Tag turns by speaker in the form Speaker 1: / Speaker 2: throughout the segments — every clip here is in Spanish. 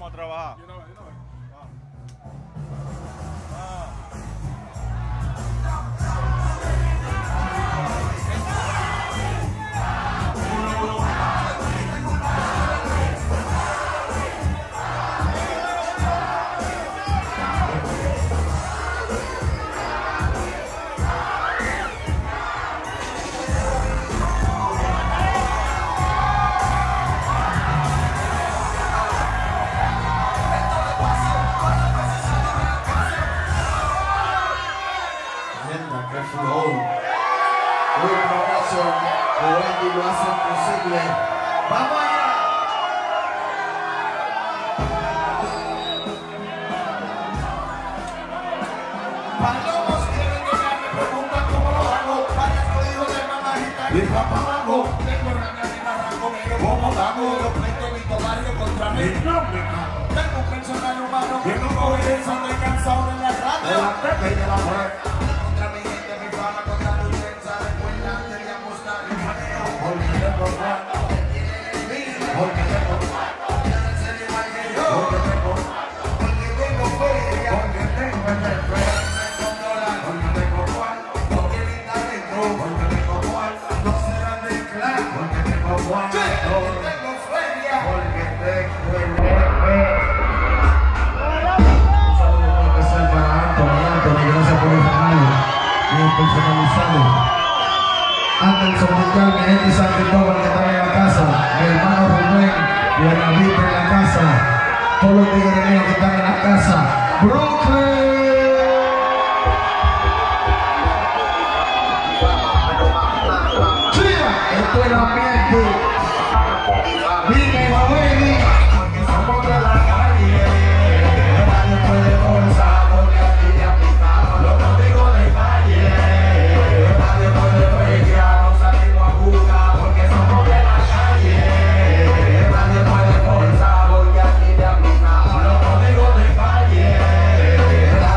Speaker 1: vamos a trabajar.
Speaker 2: Lo hacen posible. ¡Vamos allá! Palomos quieren llegar, me preguntan cómo lo hago. Varias códigos de mamajita y papá vago. Tengo rabia y barranco, pero como vago. Yo pleito mi barrio contra mí. Tengo un personal humano que no coge eso. Estoy cansado de la rata, de la teca y de la mujer. Contra mi gente, mi fama, contra mi defensa. Recuerda, queríamos dar el paneo. Porque tengo plan, porque tengo ya no sé ni más que yo. Porque tengo feria, porque tengo dólar, porque tengo cual, porque mi talento, porque tengo cual, no serán de clan, porque tengo cual, porque tengo feria, porque tengo un saludo muy especial para Anthony, gracias por el regalo, bien personalizado. Anderson Mundial, mi gente San Cristóbal que están en la casa, mi hermano Rubén, Buenavista en la casa, todos los tigres míos que están en la casa, Brooklyn. ¡Chía! Esto es el ambiente. Dime, baby, porque somos de la calle. Nadie puede forzar porque aquí ya pintamos los códigos de calle. Nadie puede pelear, no salimos a jugar porque somos de la calle. Nadie puede forzar porque aquí ya pintamos los códigos de calle.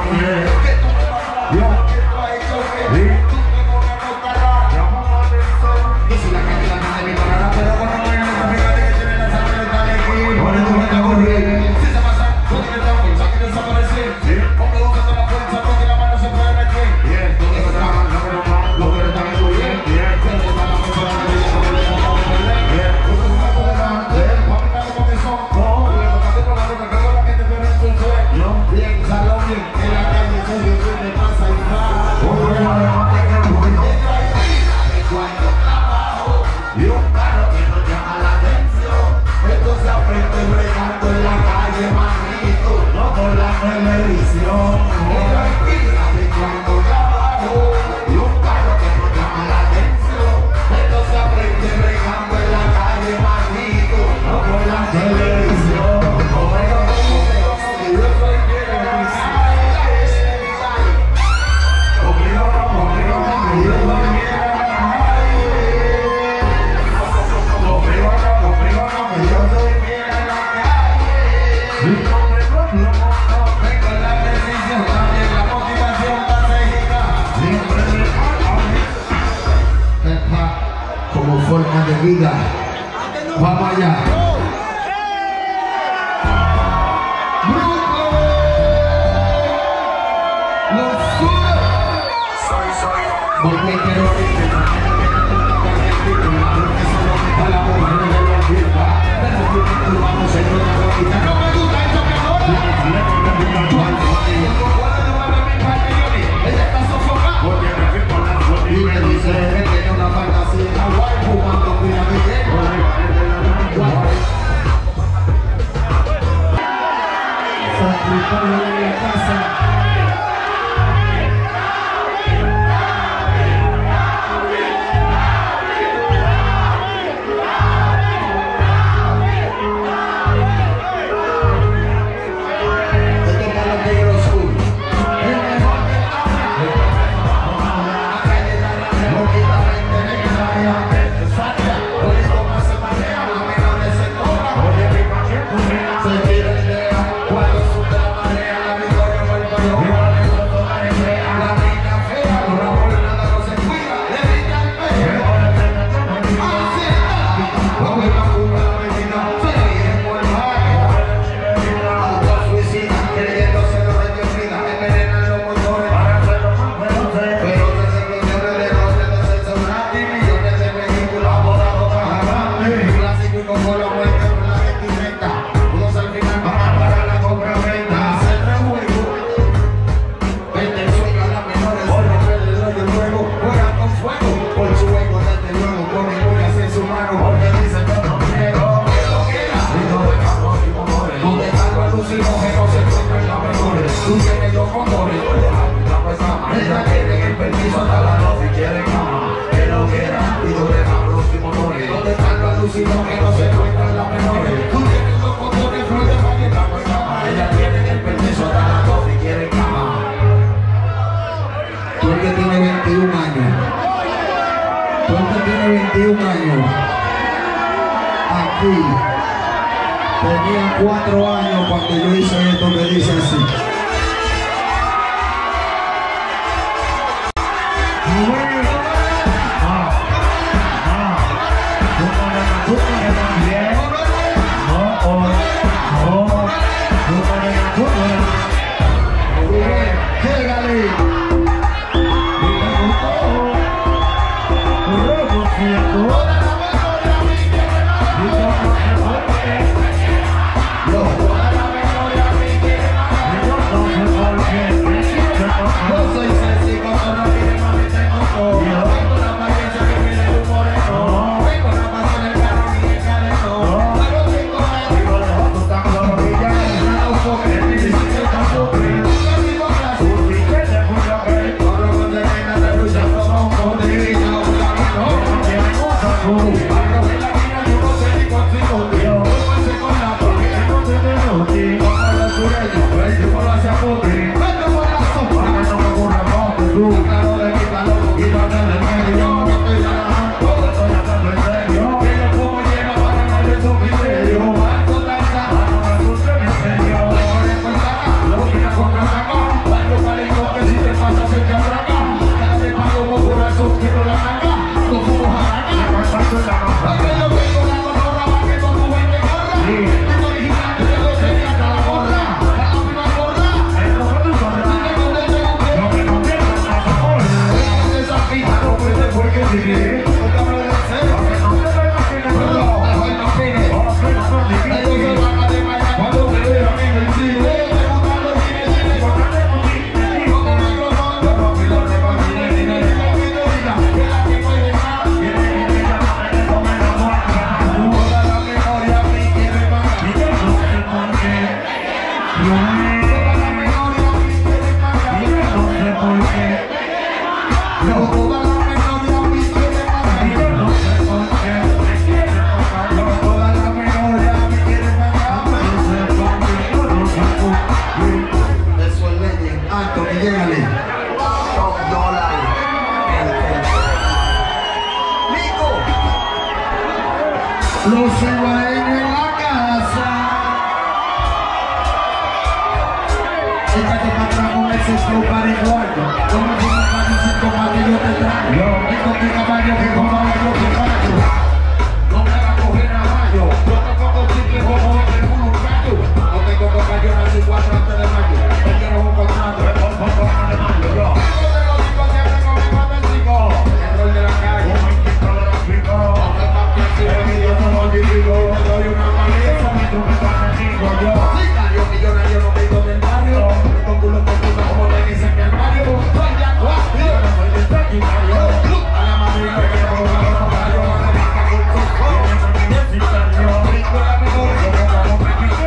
Speaker 2: Como forma de vida. Vamos allá. Tenía 4 años cuando yo hice esto que dice así. Los cibaeños en la casa. Échate para atrás con ese flow paraguayo. Como si un caballo sin tomate yo te traigo. Y con mi caballo que como yo te traigo. No me hagas coger caballo. Yo te pongo chicle como en un gallo. No tengo caballo, nací 4 antes de mayo. Te quiero un contrato. Yo te lo digo siempre conmigo te digo. El rol de la calle. Digo, te doy una paliza y tú me vas a decir yo. Sicario millonario, no vengo del barrio. Con culo como te dicen en el barrio. Soy de Acuario, no soy de Sagitario. A la madre le quiero un caballo. A la vaca con sus ojos. Universitario. Rico la mejor, yo me como pequeño.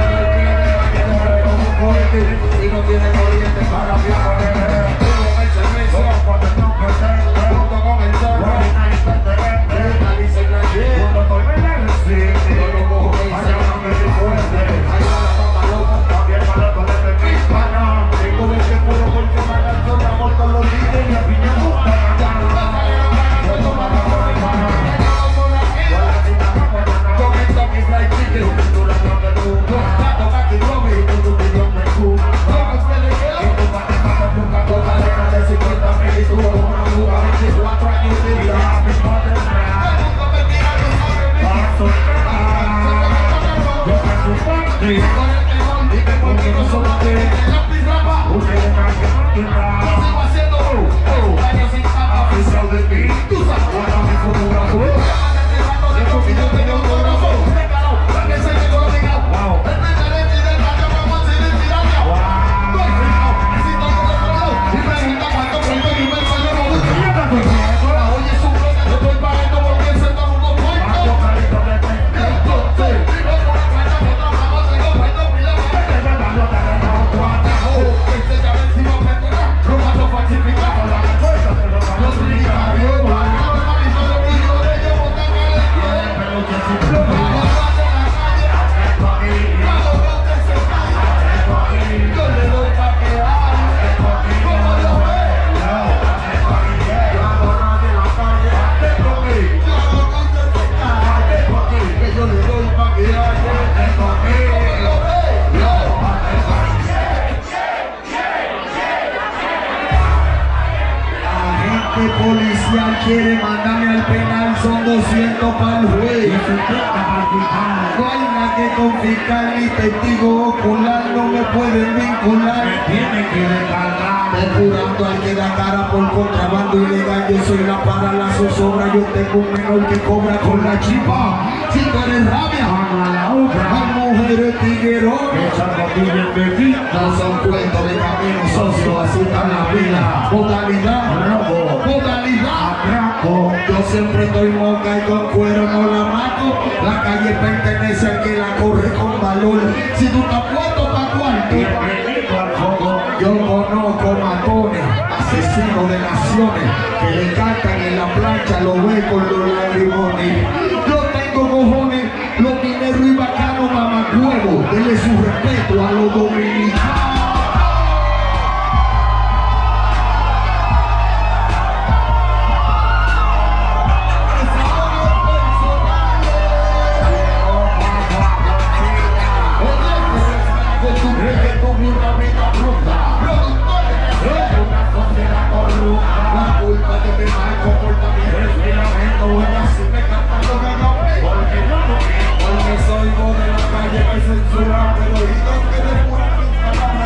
Speaker 2: Si no tiene corriente para viajar. Tengo el cerveza. Junto con el zorro. La dice la policial quiere mandarme al penal, son 200 para el juez. No hay nada que confiscar, ni testigo ocular, no me pueden vincular. Me tiene que descargar. Depurando al que da cara por contrabando ilegal, yo soy la para la zozobra, yo tengo un menor que cobra con la chipa. Si tú eres rabia, a la obra. Las mujeres tiguerones, no son cuentos de camino, socio, así está la vida. Modalidad, modalidad, yo siempre estoy moca y con cuero no la mato. La calle pertenece al que la corre con valor. Si tú estás puesto pa' cuarto, yo conozco matones, asesinos de naciones, que le cantan en la plancha, lo ve con los lagrimones. Yo tengo cojones, los mineros y bacanos mamacuevos, denle su respeto a los dominicanos. La culpa de mi mal comportamiento es mi lamento, ella sí me canta lo que no ve. Porque soy voz de la calle que censura, pero y que de pura pinta.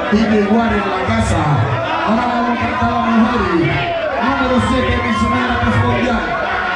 Speaker 2: y de igual en la casa. Ahora vamos a cantar a la mujer. Número 7, misionera mundial.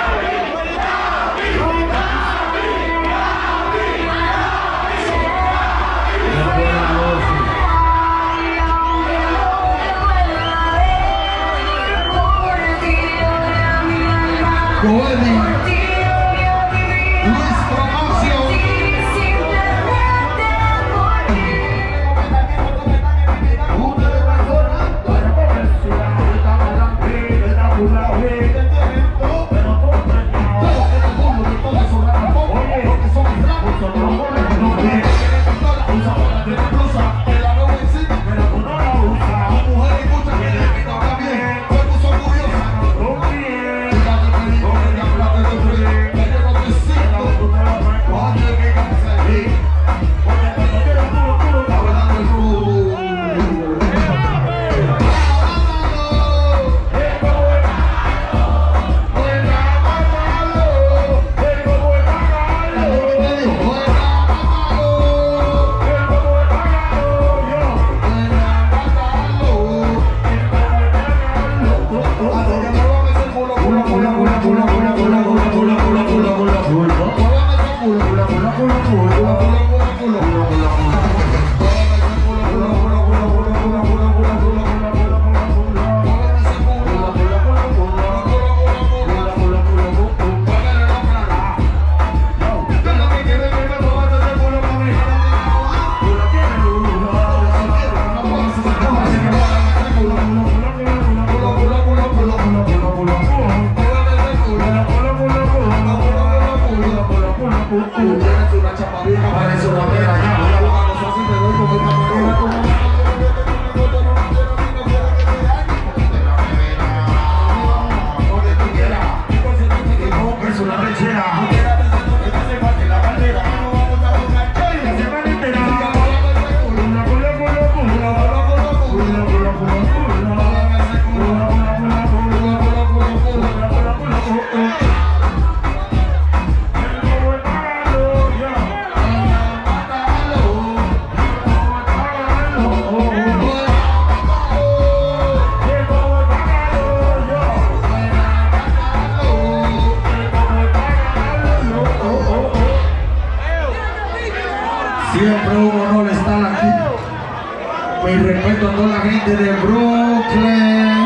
Speaker 2: Siempre un honor estar aquí. Mi respeto a toda la gente de Brooklyn.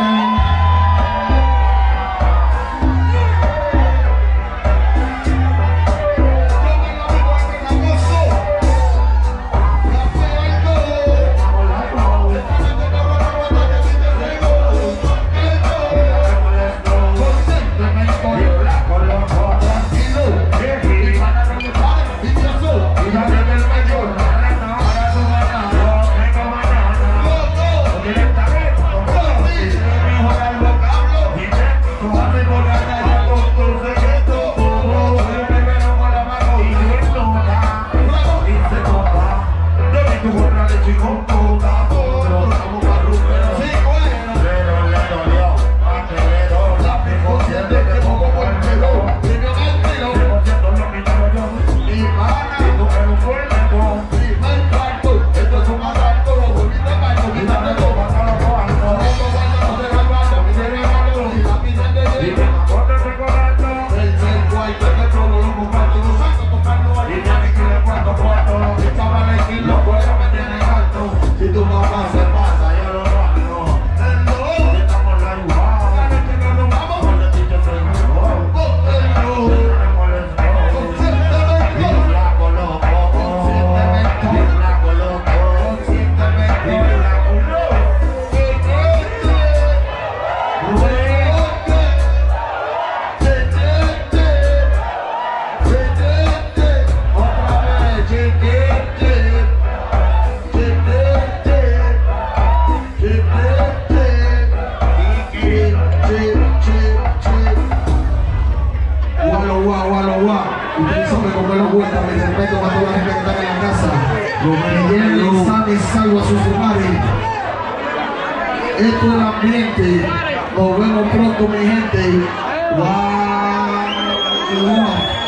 Speaker 2: Salvo a sus hogares. Esto es el ambiente. Nos vemos pronto, mi gente. Wow.